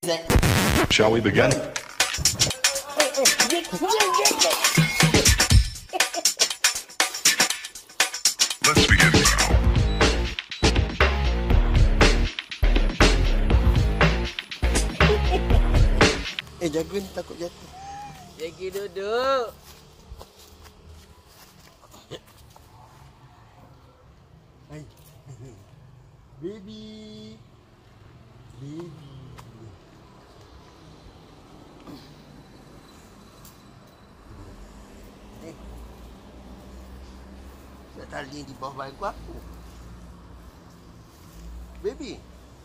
Shall we begin? Let's begin now. Jaga ni takut jatuh. Jackie duduk. Hai. Baby. Baby. Nak tali di bawah bangku aku. Baby.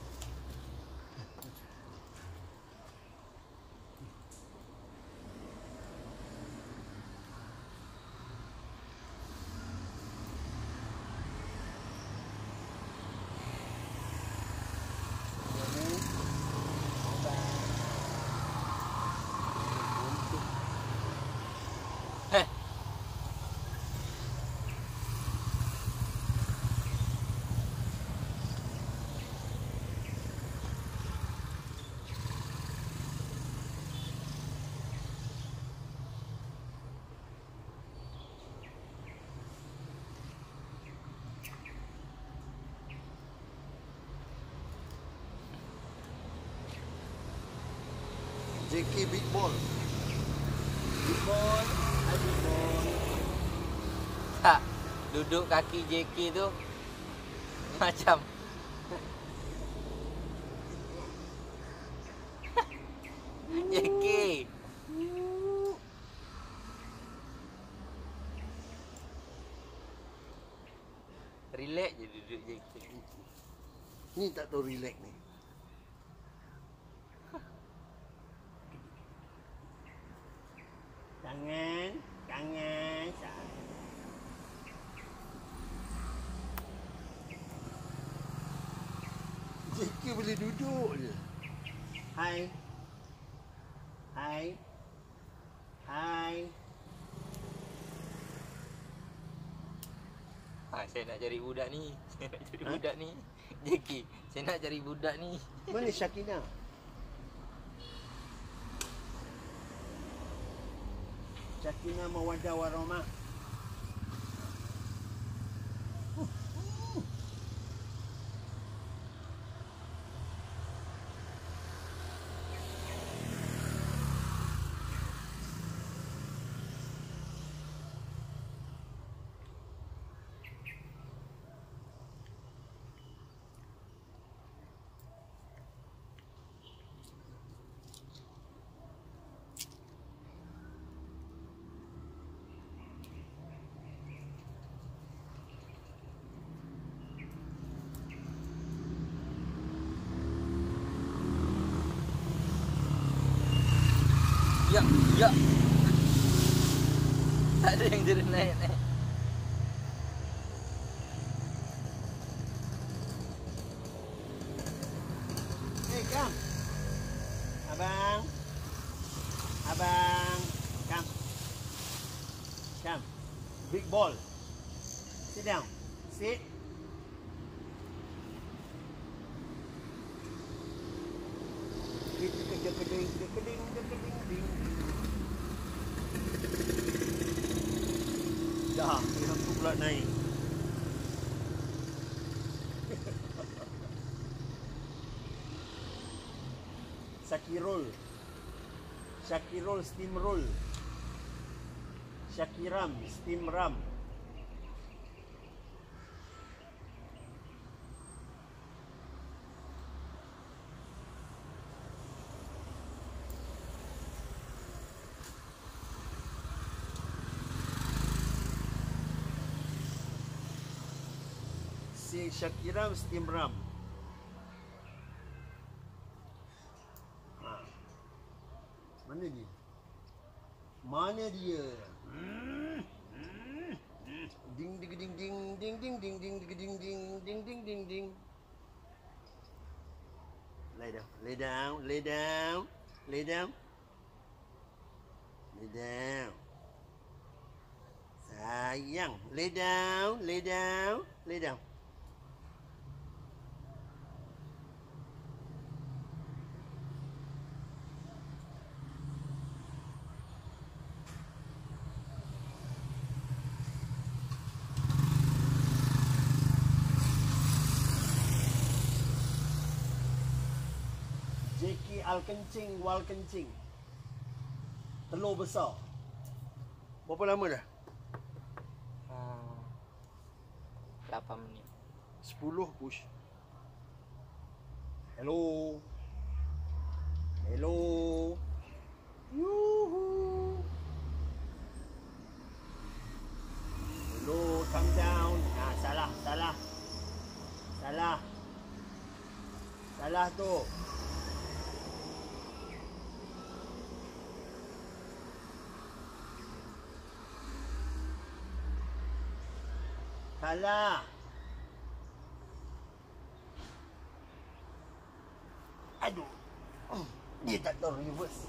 JK Big Ball. Big ball. Big ball. Tak. Duduk kaki Jackie tu. Macam. Jackie. Relax je duduk Jackie. Ni tak tahu relax ni. Tangan. JK boleh duduk je. Hai. Saya nak cari budak ni. Budak ni. Jackie, saya nak cari budak ni. Mana Shakina? Shakina mawaddah warahmah. Ya. Tak ada yang jeruk naik. Hey, come. Abang. Come. Big ball. Sit down. Sit. Keding. Dah, aku pula naik. Shaki roll steam roll. Shakiram steam ram. Shakiram steam ram. Mana dia? Ding. Lay down. Sayang, lay down. Jeki al kencing wal kencing. Telur besar. Berapa lama dah? 8 minit. 10 push. Hello. Hello. Yuhu. Hello, come down. Ah, salah. Salah tu. Salah. Aduh. Dia tak tahu reverse.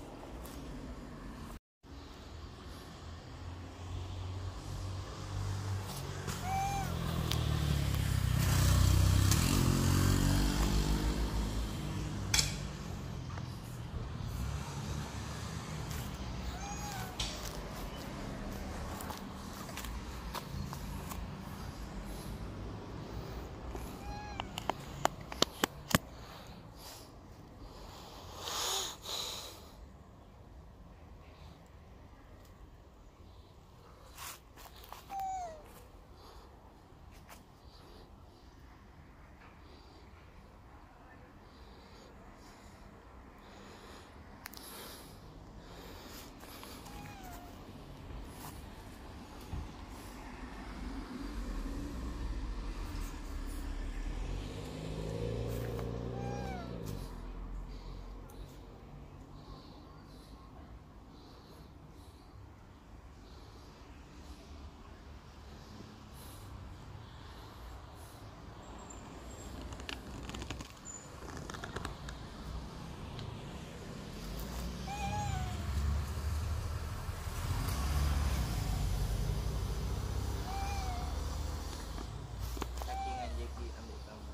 Shaki dengan Jeki ambil gambar.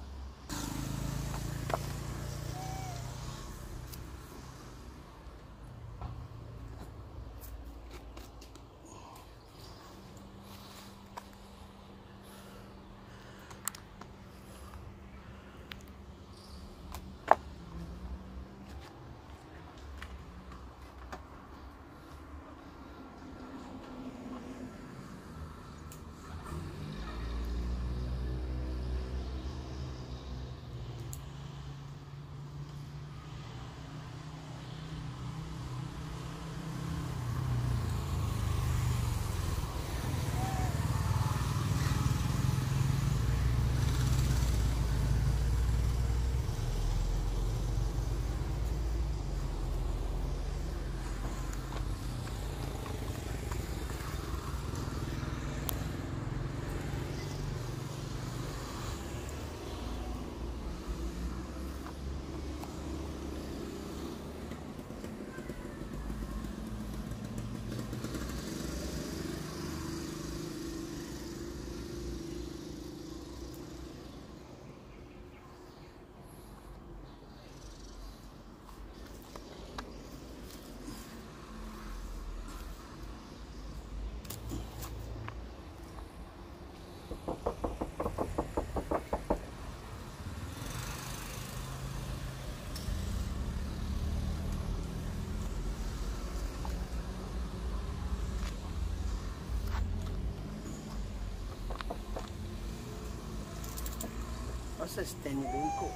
Asal stand ni bengkok?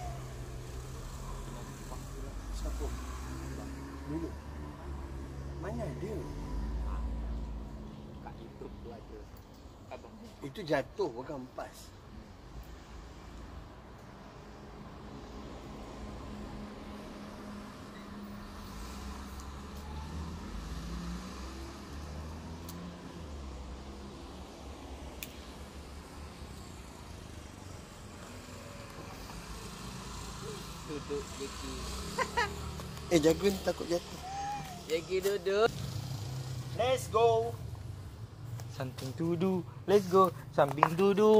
Siapa? Dulu. Mana ada? Kat YouTube tu ada. Abang. Itu jatuh bukan empas. Duduk Jeki. Jaga ni takut jatuh. Jeki duduk. Let's go. Something to do. Let's go. Something to do.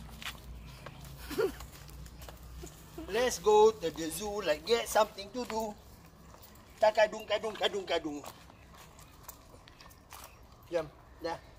Let's go to the zoo, like get something to do. Tak kadung. Jam. Dah.